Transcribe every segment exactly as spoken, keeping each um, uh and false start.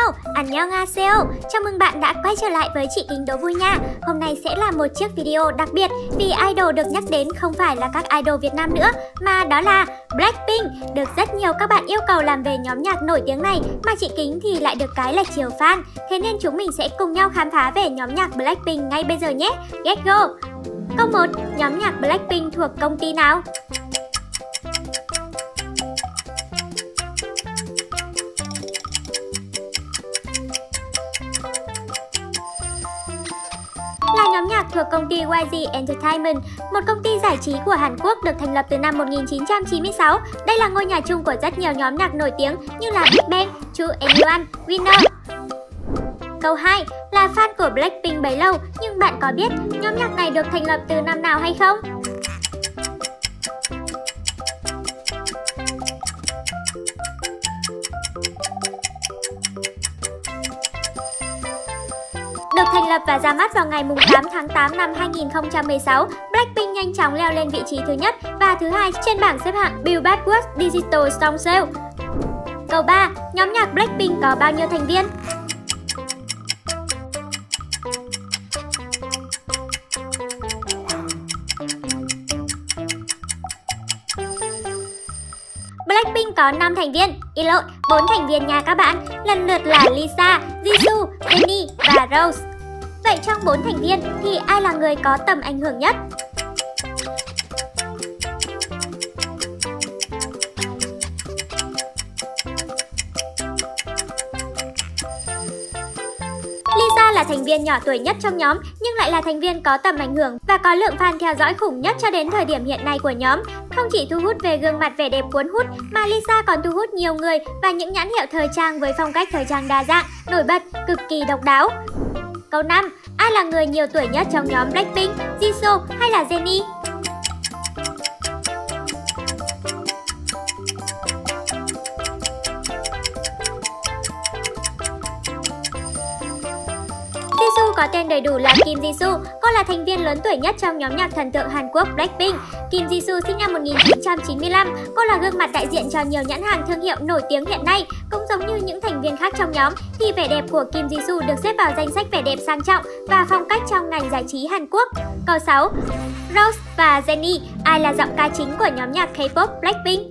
Annyeonghaseyo. Chào mừng bạn đã quay trở lại với chị Kính đố vui nha. Hôm nay sẽ là một chiếc video đặc biệt vì idol được nhắc đến không phải là các idol Việt Nam nữa, mà đó là Blackpink. Được rất nhiều các bạn yêu cầu làm về nhóm nhạc nổi tiếng này, mà chị Kính thì lại được cái là chiều fan. Thế nên chúng mình sẽ cùng nhau khám phá về nhóm nhạc Blackpink ngay bây giờ nhé. Get go! Câu một. Nhóm nhạc Blackpink thuộc công ty nào? Là nhóm nhạc thuộc công ty Y G Entertainment, một công ty giải trí của Hàn Quốc được thành lập từ năm một nghìn chín trăm chín mươi sáu. Đây là ngôi nhà chung của rất nhiều nhóm nhạc nổi tiếng như là Big Bang, two en e one, Winner. Câu hai. Là fan của Blackpink bấy lâu, nhưng bạn có biết nhóm nhạc này được thành lập từ năm nào hay không? Được thành lập và ra mắt vào ngày tám tháng tám năm hai nghìn không trăm mười sáu, Blackpink nhanh chóng leo lên vị trí thứ nhất và thứ hai trên bảng xếp hạng Billboard World Digital Song Sale. Câu ba. Nhóm nhạc Blackpink có bao nhiêu thành viên? Blackpink có năm thành viên, ý lộn, bốn thành viên nha các bạn, lần lượt là Lisa, Jisoo, Jennie và Rose. Vậy trong bốn thành viên thì ai là người có tầm ảnh hưởng nhất? Lisa là thành viên nhỏ tuổi nhất trong nhóm nhưng lại là thành viên có tầm ảnh hưởng và có lượng fan theo dõi khủng nhất cho đến thời điểm hiện nay của nhóm. Không chỉ thu hút về gương mặt vẻ đẹp cuốn hút mà Lisa còn thu hút nhiều người và những nhãn hiệu thời trang với phong cách thời trang đa dạng, nổi bật, cực kỳ độc đáo. Câu năm. Ai là người nhiều tuổi nhất trong nhóm Blackpink, Jisoo hay là Jennie? Jisoo có tên đầy đủ là Kim Jisoo. Cô là thành viên lớn tuổi nhất trong nhóm nhạc thần tượng Hàn Quốc Blackpink. Kim Jisoo sinh năm một nghìn chín trăm chín mươi lăm. Cô là gương mặt đại diện cho nhiều nhãn hàng thương hiệu nổi tiếng hiện nay. Cũng giống như những thành viên khác trong nhóm, thì vẻ đẹp của Kim Jisoo được xếp vào danh sách vẻ đẹp sang trọng và phong cách trong ngành giải trí Hàn Quốc. Câu sáu. Rose và Jennie, ai là giọng ca chính của nhóm nhạc K-pop Blackpink?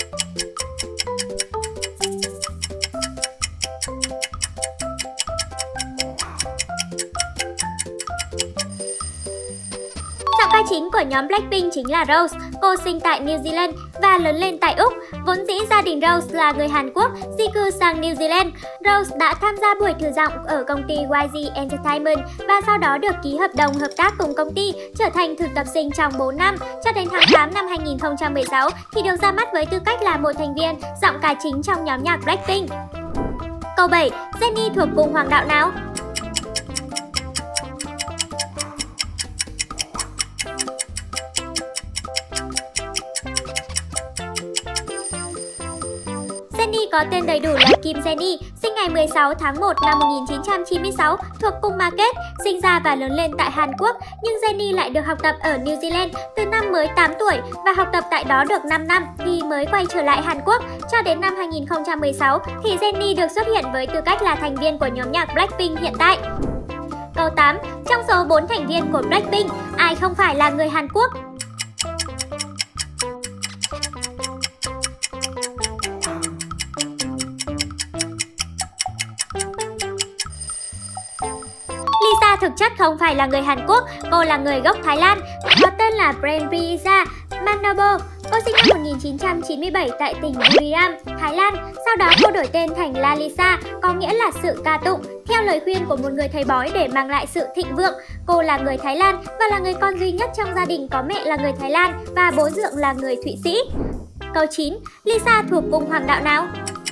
Giọng ca chính của nhóm Blackpink chính là Rose. Cô sinh tại New Zealand và lớn lên tại Úc. Vốn dĩ gia đình Rose là người Hàn Quốc, di cư sang New Zealand. Rose đã tham gia buổi thử giọng ở công ty Y G Entertainment và sau đó được ký hợp đồng hợp tác cùng công ty, trở thành thực tập sinh trong bốn năm. Cho đến tháng tám năm hai nghìn không trăm mười sáu thì được ra mắt với tư cách là một thành viên giọng ca chính trong nhóm nhạc Blackpink. Câu bảy. Jennie thuộc cung hoàng đạo nào? Jennie có tên đầy đủ là Kim Jennie, sinh ngày mười sáu tháng một năm một nghìn chín trăm chín mươi sáu, thuộc cung Ma Kết, sinh ra và lớn lên tại Hàn Quốc, nhưng Jennie lại được học tập ở New Zealand từ năm mới tám tuổi và học tập tại đó được năm năm thì mới quay trở lại Hàn Quốc. Cho đến năm hai nghìn không trăm mười sáu thì Jennie được xuất hiện với tư cách là thành viên của nhóm nhạc Blackpink hiện tại. Câu tám. Trong số bốn thành viên của Blackpink, ai không phải là người Hàn Quốc? Lisa thực chất không phải là người Hàn Quốc, cô là người gốc Thái Lan, có tên là Prempriya Manobo. Cô sinh năm một nghìn chín trăm chín mươi bảy tại tỉnh Buriram, Thái Lan. Sau đó cô đổi tên thành Lalisa, có nghĩa là sự ca tụng, theo lời khuyên của một người thầy bói để mang lại sự thịnh vượng. Cô là người Thái Lan và là người con duy nhất trong gia đình có mẹ là người Thái Lan và bố dượng là người Thụy Sĩ. Câu chín. Lisa thuộc cung hoàng đạo nào?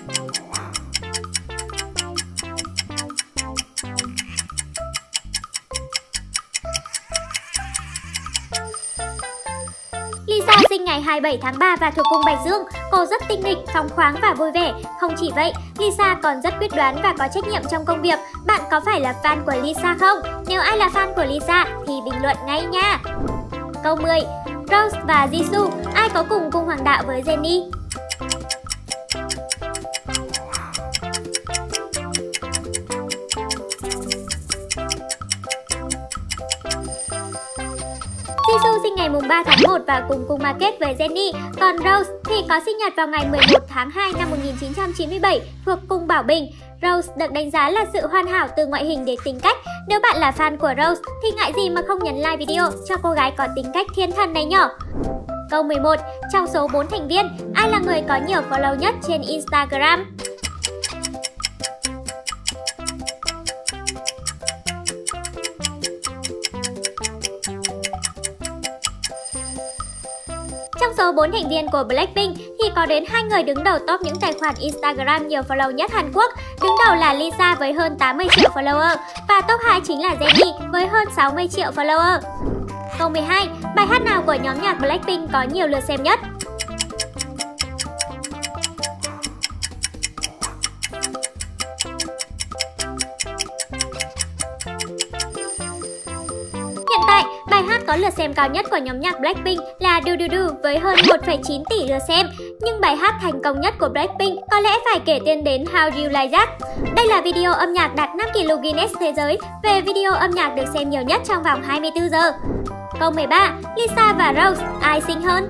Lisa sinh ngày hai mươi bảy tháng ba và thuộc cung Bạch Dương. Cô rất tinh nghịch, phóng khoáng và vui vẻ. Không chỉ vậy, Lisa còn rất quyết đoán và có trách nhiệm trong công việc. Bạn có phải là fan của Lisa không? Nếu ai là fan của Lisa thì bình luận ngay nha. Câu mười. Rose và Jisoo, ai có cùng cung hoàng đạo với Jennie? mùng ba tháng một và cùng cùng market với Jennie. Còn Rose thì có sinh nhật vào ngày mười một tháng hai năm một nghìn chín trăm chín mươi bảy thuộc cung Bảo Bình. Rose được đánh giá là sự hoàn hảo từ ngoại hình đến tính cách. Nếu bạn là fan của Rose thì ngại gì mà không nhấn like video cho cô gái có tính cách thiên thần này nhỏ. Câu mười một. Trong số bốn thành viên, ai là người có nhiều follow nhất trên Instagram? Trong số bốn thành viên của Blackpink thì có đến hai người đứng đầu top những tài khoản Instagram nhiều follow nhất Hàn Quốc. Đứng đầu là Lisa với hơn tám mươi triệu follower và top hai chính là Jennie với hơn sáu mươi triệu follower. Câu mười hai. Bài hát nào của nhóm nhạc Blackpink có nhiều lượt xem nhất? Hiện tại, bài hát có lượt xem cao nhất của nhóm nhạc Blackpink là Do Do Do với hơn một phẩy chín tỷ lượt xem. Nhưng bài hát thành công nhất của Blackpink có lẽ phải kể tên đến How You Like That. Đây là video âm nhạc đạt năm kỷ lục Guinness Thế giới về video âm nhạc được xem nhiều nhất trong vòng hai mươi tư giờ. Câu mười ba. Lisa và Rose, ai xinh hơn?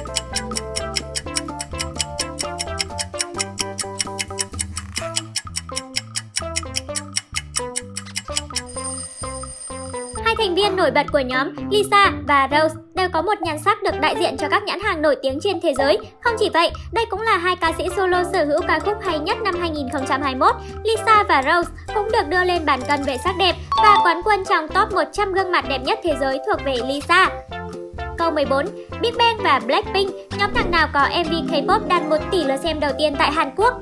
Hai thành viên nổi bật của nhóm, Lisa và Rose, đều có một nhan sắc được đại diện cho các nhãn hàng nổi tiếng trên thế giới. Không chỉ vậy, đây cũng là hai ca sĩ solo sở hữu ca khúc hay nhất năm hai nghìn không trăm hai mươi mốt. Lisa và Rose cũng được đưa lên bàn cân về sắc đẹp và quán quân trong top một trăm gương mặt đẹp nhất thế giới thuộc về Lisa. Câu mười bốn. Big Bang và Blackpink, nhóm nhạc nào có em vê K-pop đạt một tỷ lượt xem đầu tiên tại Hàn Quốc?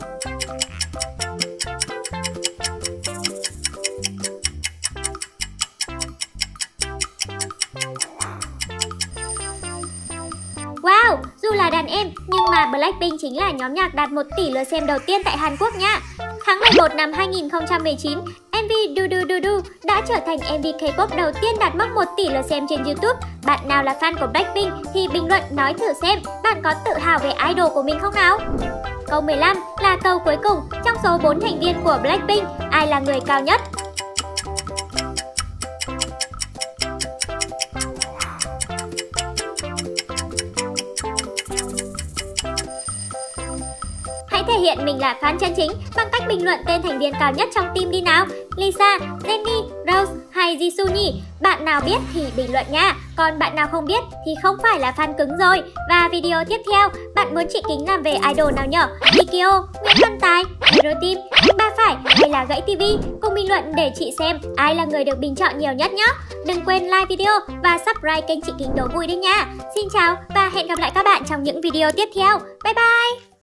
Wow, dù là đàn em nhưng mà Blackpink chính là nhóm nhạc đạt một tỷ lượt xem đầu tiên tại Hàn Quốc nha. Tháng mười một năm hai nghìn không trăm mười chín, em vê Do Do Do Do đã trở thành em vê K-pop đầu tiên đạt mốc một tỷ lượt xem trên YouTube. Bạn nào là fan của Blackpink thì bình luận nói thử xem bạn có tự hào về idol của mình không nào? Câu mười lăm là câu cuối cùng, trong số bốn thành viên của Blackpink, ai là người cao nhất? Hãy thể hiện mình là fan chân chính bằng cách bình luận tên thành viên cao nhất trong team đi nào. Lisa, Jennie, Rose hay Jisoo nhỉ? Bạn nào biết thì bình luận nha. Còn bạn nào không biết thì không phải là fan cứng rồi. Và video tiếp theo, bạn muốn chị Kính làm về idol nào nhở? Mikio, Nguyễn Văn Tài, Hero Team, Anh Ba Phải hay là Gãy ti vi? Cùng bình luận để chị xem ai là người được bình chọn nhiều nhất nhé. Đừng quên like video và subscribe kênh chị Kính đố vui đấy nha. Xin chào và hẹn gặp lại các bạn trong những video tiếp theo. Bye bye!